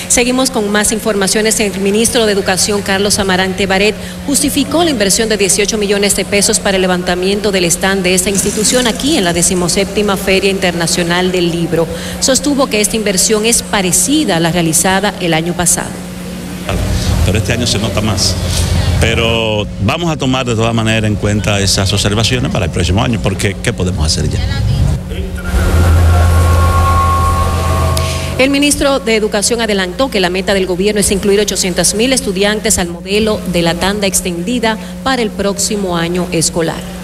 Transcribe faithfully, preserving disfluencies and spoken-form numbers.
Seguimos con más informaciones. El ministro de Educación, Carlos Amarante Baret, justificó la inversión de dieciocho millones de pesos para el levantamiento del stand de esta institución aquí en la decimoséptima Feria Internacional del Libro. Sostuvo que esta inversión es parecida a la realizada el año pasado. Pero este año se nota más. Pero vamos a tomar de todas maneras en cuenta esas observaciones para el próximo año, porque ¿qué podemos hacer ya? El ministro de Educación adelantó que la meta del gobierno es incluir ochocientos mil estudiantes al modelo de la tanda extendida para el próximo año escolar.